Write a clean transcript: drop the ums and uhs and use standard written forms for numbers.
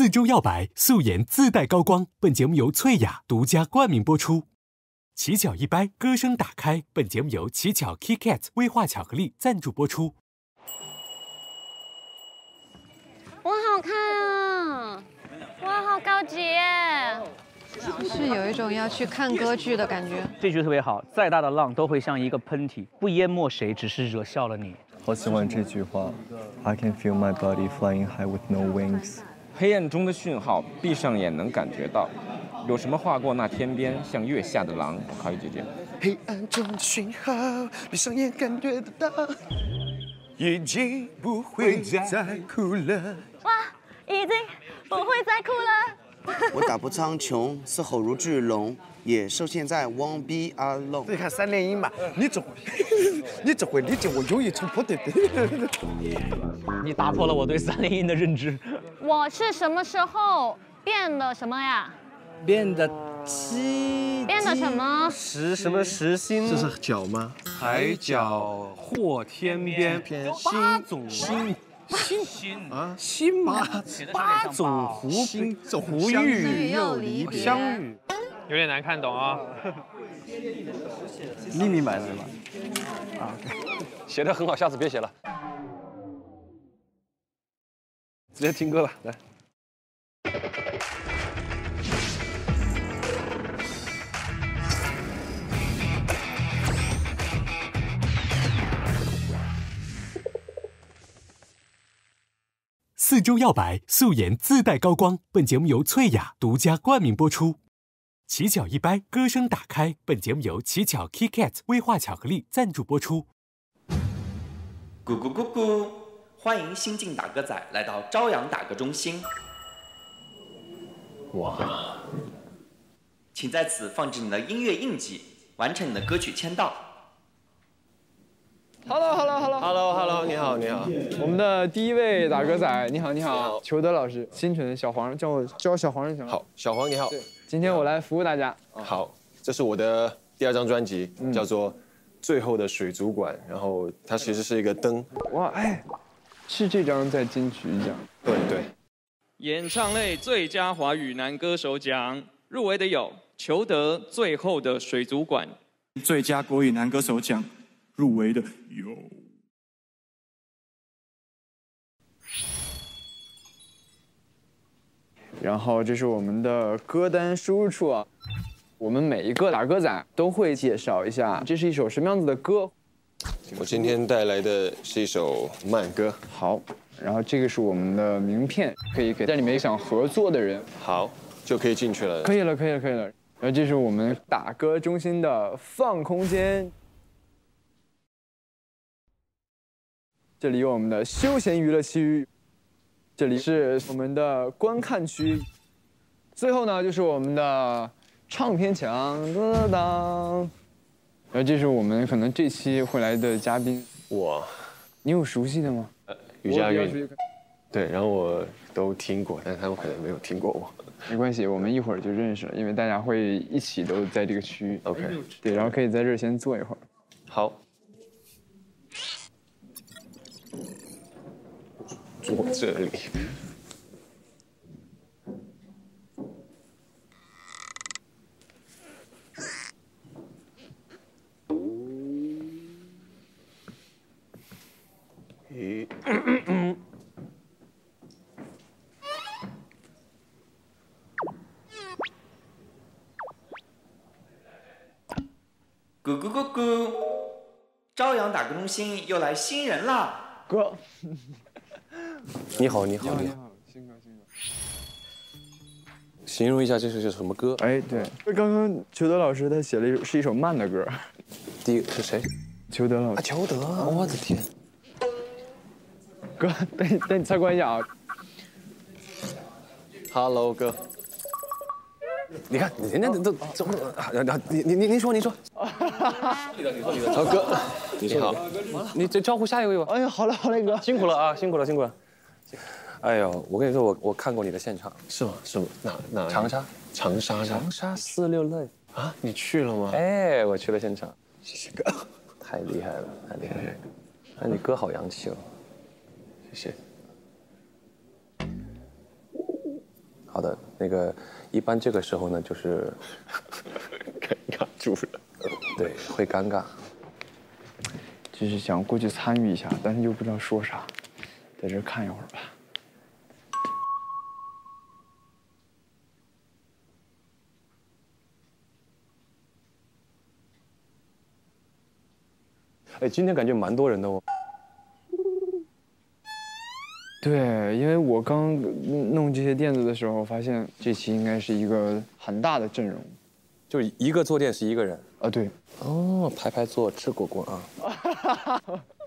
4周耀白素颜自带高光，本节目由翠雅独家冠名播出。起脚一掰，歌声打开，本节目由起脚 KitKat 威化巧克力赞助播出。 哇，好看啊！哇，好高级耶！ 是有一种要去看歌剧的感觉。 这句特别好，再大的浪都会像一个喷嚏，不淹没谁，只是惹笑了你。 好喜欢这句话 ，I can feel my body flying high with no wings。 黑暗中的讯号，闭上眼能感觉到，有什么划过那天边，像月下的狼。我考你姐姐。 黑暗中的讯号，闭上眼感觉得到，已经不会再哭了。 哇，已经不会再哭了。 我打不苍穹，嘶吼如巨龙，野兽现在 won't be alone。 你看3连音嘛，你只会，你只会理解我有一种不对的。 你打破了我对3连音的认知。 我是什么时候变了什么呀？ 变得变了什么？ 什么实心？ 这是脚吗？ 海角或天边， 八种湖遇又离别，相遇有点难看懂啊。 秘密版是吧？啊， 写的很好，下次别写了，直接听歌吧，来。 4周耀白素颜自带高光，本节目由翠雅独家冠名播出。起脚一掰，歌声打开，本节目由起脚 KitKat 威化巧克力赞助播出。 咕咕咕咕，欢迎新晋打歌仔来到朝阳打歌中心。 哇！ 请在此放置你的音乐印记，完成你的歌曲签到。 Hello， 你好。我们的第一位打歌仔，你好，裘德老师，新城的小黄，叫小黄就行了。 好，小黄你好。 对，今天我来服务大家。 好，这是我的第2张专辑，叫做《最后的水族馆》，然后它其实是一个灯。 哇，哎，是这张在金曲奖。 对。 演唱类最佳华语男歌手奖入围的有裘德《最后的水族馆》， 最佳国语男歌手奖入围的有。 然后这是我们的歌单输入处啊，我们每一个打歌仔都会介绍一下这是一首什么样子的歌。 我今天带来的是一首慢歌。 好，然后这个是我们的名片，可以给在里面想合作的人。 好，就可以进去了。 可以了。然后这是我们打歌中心的放空间，这里有我们的休闲娱乐区。这里是我们的观看区，最后呢就是我们的唱片墙，当当当。然后这是我们可能这期会来的嘉宾。 哇， 你有熟悉的吗？ 余佳韵。对，然后我都听过，但是他们可能没有听过我。 没关系，我们一会儿就认识了，因为大家会一起都在这个区域。 OK。 对，然后可以在这儿先坐一会儿。 好。坐这里。 咕咕咕咕，朝阳打歌中心又来新人啦！ 哥。 你好， 新哥。 形容一下这是什么歌？ 哎，对，刚刚裘德老师他写了一首慢的歌。 第一个是谁？ 裘德老师。 裘德，我的天！ 哥，等你参观一下啊。 Hello， 哥。你看，人家都怎么？您说。你说。好哥，你好。你这招呼下一位吧。 哎呀，好嘞，哥， 辛苦了啊，辛苦了。哎呦，我跟你说，我看过你的现场。是吗？哪？长沙46类啊？你去了吗？哎，我去了现场。谢谢哥，太厉害了。哎，你歌好洋气哦。谢谢。 好的，那个一般这个时候呢，就是尴尬住了，对，会尴尬。 就是想过去参与一下，但是又不知道说啥，在这看一会儿吧。 哎，今天感觉蛮多人的哦。 对，因为我刚弄这些垫子的时候，发现这期应该是一个很大的阵容， 就一个坐垫是1个人啊，对， 哦，排排坐吃果果啊。